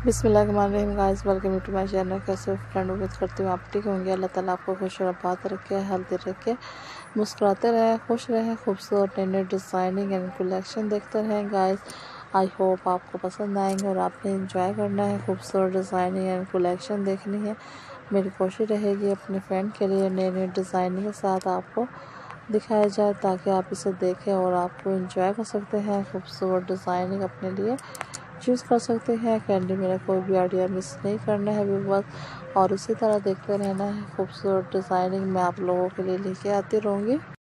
बिस्मिल्लाहिर्रहमानिर्रहीम guys, welcome to my channel. कैसे friend, उम्मीद करती हूँ आप ठीक होंगे। अल्लाह ताला आपको खुश और आबाद रखे, हेल्दी रखे, मुस्कुराते रहें, खुश रहें। खूबसूरत नए नए डिज़ाइनिंग एंड कलेक्शन देखते रहें गाइस। आई होप आपको पसंद आएंगे और आपने इंजॉय करना है, खूबसूरत डिज़ाइनिंग एंड कलेक्शन देखनी है। मेरी कोशिश रहेगी अपने फ्रेंड के लिए नए नए डिज़ाइनिंग के साथ आपको दिखाया जाए ताकि आप इसे देखें और आपको इंजॉय कर सकते हैं। खूबसूरत डिज़ाइनिंग अपने लिए चूज़ कर सकते हैं। कैंडी मेरा कोई भी आइडिया मिस नहीं करना है व्यूअर्स, और इसी तरह देखते रहना है। खूबसूरत डिज़ाइनिंग मैं आप लोगों के लिए लेके आती रहूँगी।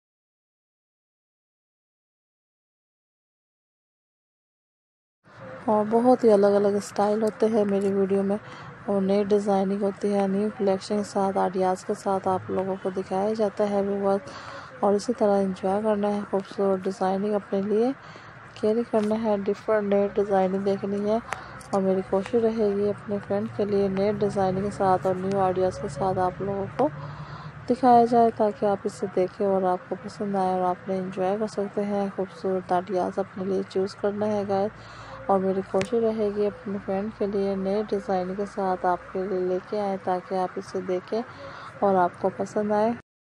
और बहुत ही अलग अलग स्टाइल होते हैं मेरी वीडियो में, और नई डिज़ाइनिंग होती है, न्यू कलेक्शन के साथ, आइडियाज़ के साथ आप लोगों को दिखाया जाता है व्यूअर्स। और इसी तरह इंजॉय करना है, खूबसूरत डिज़ाइनिंग अपने लिए कैरी करना है, डिफरेंट नई डिज़ाइनिंग देखनी है। और मेरी कोशिश रहेगी अपने फ्रेंड के लिए नए डिज़ाइनिंग के साथ और न्यू आइडियाज़ के साथ आप लोगों को दिखाया जाए ताकि आप इसे देखें और आपको पसंद आए और आपने इंजॉय कर सकते हैं। खूबसूरत आइडियाज़ अपने लिए चूज़ करना है गाइस। और मेरी कोशिश रहेगी अपने फ्रेंड के लिए नए डिज़ाइनिंग के साथ आपके लिए लेके आए ताकि आप इसे देखें और आपको पसंद आए।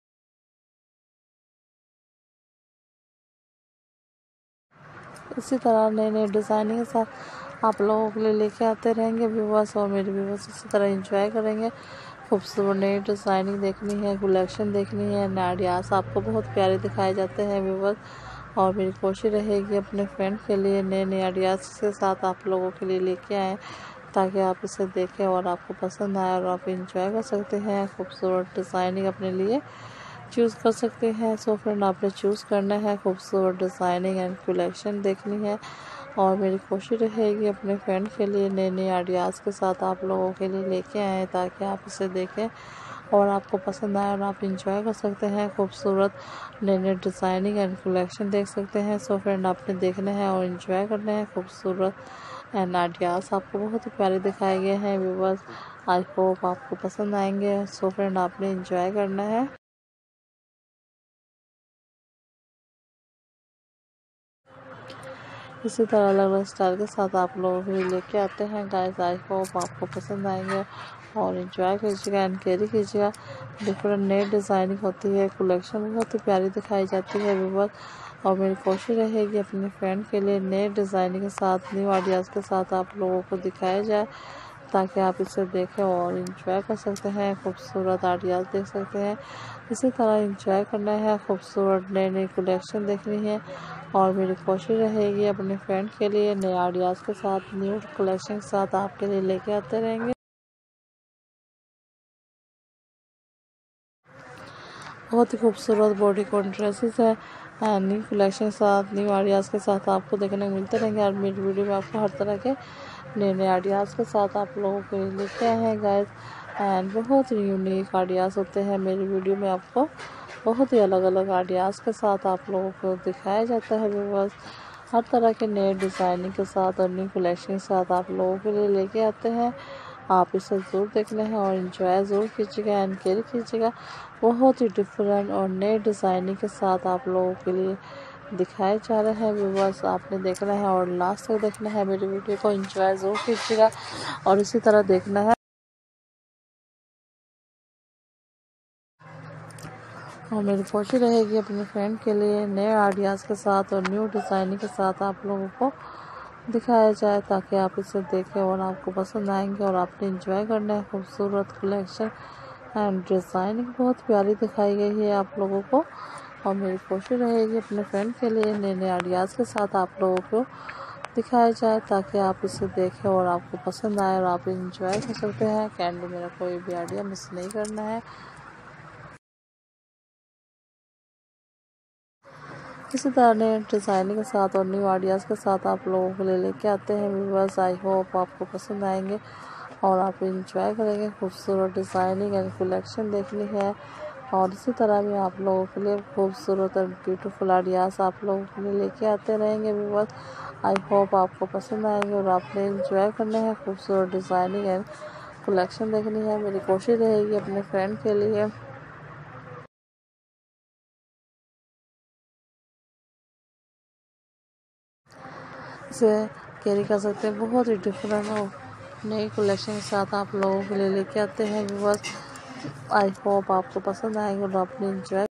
इसी तरह नए नए डिज़ाइनिंग के साथ आप लोगों के लिए लेके आते रहेंगे व्यूवर्स, और मेरे व्यूवर्स इसी तरह एंजॉय करेंगे। खूबसूरत नई डिज़ाइनिंग देखनी है, कलेक्शन देखनी है, नए आइडियाज़ आपको बहुत प्यारे दिखाए जाते हैं व्यूवर्स। और मेरी कोशिश रहेगी अपने फ्रेंड के लिए नए नए आइडियाज़ के साथ आप लोगों के लिए लेके आएँ ताकि आप इसे देखें और आपको पसंद आए और आप इंजॉय कर सकते हैं। खूबसूरत डिज़ाइनिंग अपने लिए चूज़ कर सकते हैं। सो फ्रेंड, आपने चूज़ करना है, खूबसूरत डिज़ाइनिंग एंड कलेक्शन देखनी है। और मेरी कोशिश रहेगी अपने फ्रेंड के लिए नए नए आइडियाज़ के साथ आप लोगों के लिए लेके आएँ ताकि आप इसे देखें और आपको पसंद आए और आप इंजॉय कर सकते हैं। खूबसूरत नए नए डिज़ाइनिंग एंड कलेक्शन देख सकते हैं। सो फ्रेंड, आपने देखना है और इंजॉय करना है। खूबसूरत एंड आइडियाज़ आपको बहुत ही प्यारे दिखाए गए हैं व्यूवर्स। आई होप आपको पसंद आएंगे। सो फ्रेंड, आपने इंजॉय करना है। इसी तरह अलग अलग स्टाइल के साथ आप लोगों के लिए लेके आते हैं गाइस। आई होप आपको पसंद आएंगे और इंजॉय कीजिएगा एंड कैरी कीजिएगा। डिफरेंट नई डिज़ाइनिंग होती है, कलेक्शन बहुत ही प्यारी दिखाई जाती है व्यूअर्स। और मेरी कोशिश रहेगी अपने फ्रेंड के लिए नए डिज़ाइनिंग के साथ, न्यू आइडियाज़ के साथ आप लोगों को दिखाया जाए ताकि आप इसे देखें और इंजॉय कर सकते हैं। खूबसूरत आइडियाज़ देख सकते हैं। इसी तरह इंजॉय करना है, खूबसूरत नई नई कलेक्शन देखनी है। और मेरी कोशिश रहेगी अपने फ्रेंड के लिए नए आइडियाज़ के साथ, न्यू कलेक्शन के साथ आपके लिए लेके आते रहेंगे। बहुत ही खूबसूरत बॉडी कॉन ड्रेसेस है, न्यू कलेक्शन के साथ, न्यू आइडियाज़ के साथ आपको देखने को मिलते रहेंगे। और मेरी वीडियो में आपको हर तरह के नए नए आइडियाज़ के साथ आप लोगों के लिए लेके आए हैं गाइस। एंड बहुत ही यूनिक आइडियाज़ होते हैं मेरी वीडियो में, आपको बहुत ही अलग अलग आइडियाज़ के साथ आप लोगों को दिखाया जाता है व्यूअर्स। हर तरह के नए डिज़ाइनिंग के साथ और न्यू कलेक्शन के साथ आप लोगों के लिए लेके आते हैं। आप इसे ज़रूर देखना है और इन्जॉय ज़रूर कीजिएगा एंड कैरी कीजिएगा। बहुत ही डिफरेंट और नए डिज़ाइनिंग के साथ आप लोगों के लिए दिखाए जा रहे हैं व्यूवर्स। आपने देखना है और लास्ट तक देखना है, मेरी वीडियो को एंजॉय ज़रूर कीजिएगा और इसी तरह देखना है। और मेरी कोशिश रहेगी अपने फ्रेंड के लिए नए आइडियाज़ के साथ और न्यू डिज़ाइनिंग के साथ आप लोगों को दिखाया जाए ताकि आप इसे देखें और आपको पसंद आएंगे और आपने इंजॉय करना है। खूबसूरत कलेक्शन एंड डिज़ाइनिंग बहुत प्यारी दिखाई गई है आप लोगों को। और मेरी कोशिश रहेगी अपने फ्रेंड के लिए नए नए आइडियाज़ के साथ आप लोगों को दिखाया जाए ताकि आप इसे देखें और आपको पसंद आए और आप इंजॉय कर सकते हैं। कैंडी मेरा कोई भी आइडिया मिस नहीं करना है। इसी तरह नए डिज़ाइनिंग के साथ और न्यू आइडियाज़ के साथ आप लोगों के लिए लेके आते हैं व्यूअर्स। आई होप आपको पसंद आएंगे और आप इंजॉय करेंगे। खूबसूरत डिज़ाइनिंग एंड कलेक्शन देखनी है। और इसी तरह भी आप लोगों के लिए खूबसूरत और ब्यूटीफुल आइडियाज़ आप लोगों के लिए लेके आते रहेंगे व्यूअर्स। आई होप आपको पसंद आएंगे और आपने इंजॉय करना है। खूबसूरत डिज़ाइनिंग एंड कलेक्शन देखनी है। मेरी कोशिश रहेगी अपने फ्रेंड के लिए इसे कैरी कर सकते हैं। बहुत ही डिफरेंट और नई कलेक्शन के साथ आप लोगों के लिए लेके आते हैं व्यूअर्स। आई होप आपको पसंद आएंगे और आप एंजॉय